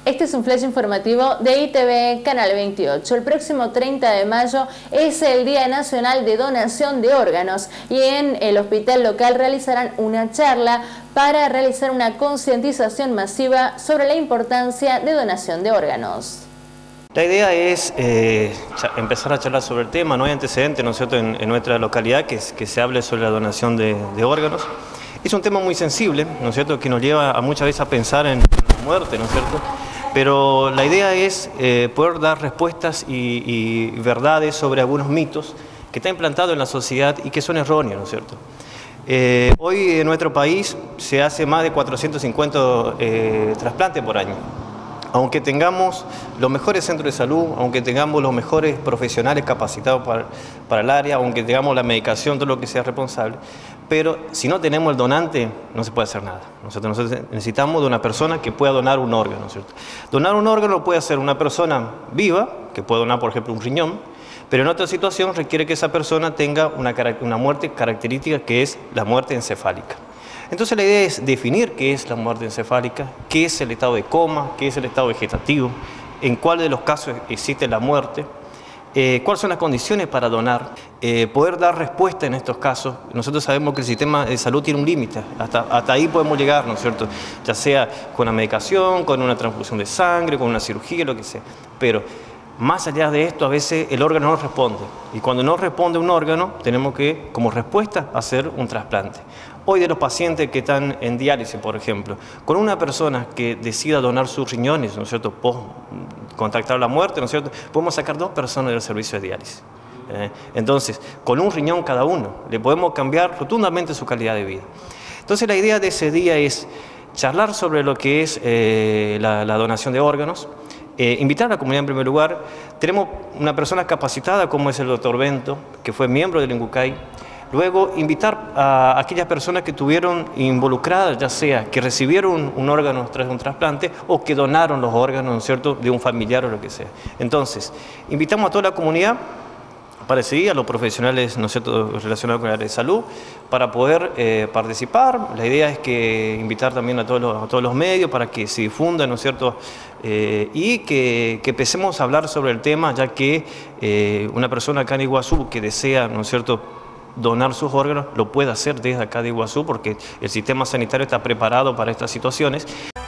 Este es un flash informativo de ITV Canal 28. El próximo 30 de mayo es el Día Nacional de Donación de Órganos y en el hospital local realizarán una charla para realizar una concientización masiva sobre la importancia de donación de órganos. La idea es empezar a charlar sobre el tema. No hay antecedentes, ¿no es cierto?, en nuestra localidad que se hable sobre la donación de órganos. Es un tema muy sensible, ¿no es cierto?, que nos lleva a muchas veces a pensar en la muerte, ¿no es cierto?, pero la idea es poder dar respuestas y verdades sobre algunos mitos que están implantados en la sociedad y que son erróneos, ¿no es cierto? Hoy en nuestro país se hace más de 450 trasplantes por año. Aunque tengamos los mejores centros de salud, aunque tengamos los mejores profesionales capacitados para el área, aunque tengamos la medicación, todo lo que sea responsable, pero si no tenemos el donante, no se puede hacer nada. Nosotros necesitamos de una persona que pueda donar un órgano, ¿no es cierto? Donar un órgano lo puede hacer una persona viva, que puede donar, por ejemplo, un riñón, pero en otra situación requiere que esa persona tenga una muerte característica, que es la muerte encefálica. Entonces la idea es definir qué es la muerte encefálica, qué es el estado de coma, qué es el estado vegetativo, en cuál de los casos existe la muerte, cuáles son las condiciones para donar, poder dar respuesta en estos casos. Nosotros sabemos que el sistema de salud tiene un límite, hasta ahí podemos llegar, ¿no es cierto?, ya sea con la medicación, con una transfusión de sangre, con una cirugía, lo que sea, pero más allá de esto, a veces el órgano no responde, y cuando no responde un órgano, tenemos que, como respuesta, hacer un trasplante. Hoy, de los pacientes que están en diálisis, por ejemplo, con una persona que decida donar sus riñones, ¿no es cierto?, contactar la muerte, ¿no es cierto?, podemos sacar 2 personas del servicio de diálisis. Entonces, con un riñón cada uno, le podemos cambiar rotundamente su calidad de vida. Entonces, la idea de ese día es charlar sobre lo que es la donación de órganos, invitar a la comunidad en primer lugar. Tenemos una persona capacitada como es el doctor Bento, que fue miembro del INGUCAI. Luego, invitar a aquellas personas que estuvieron involucradas, ya sea que recibieron un órgano tras un trasplante o que donaron los órganos, ¿no es cierto?, de un familiar o lo que sea. Entonces, invitamos a toda la comunidad para ese día, a los profesionales, ¿no es cierto?, relacionados con el área de salud, para poder participar. La idea es que invitar también a todos los medios para que se difundan, ¿no es cierto?, y que empecemos a hablar sobre el tema, ya que una persona acá en Iguazú que desea, ¿no es cierto?, donar sus órganos, lo puede hacer desde acá de Iguazú, porque el sistema sanitario está preparado para estas situaciones.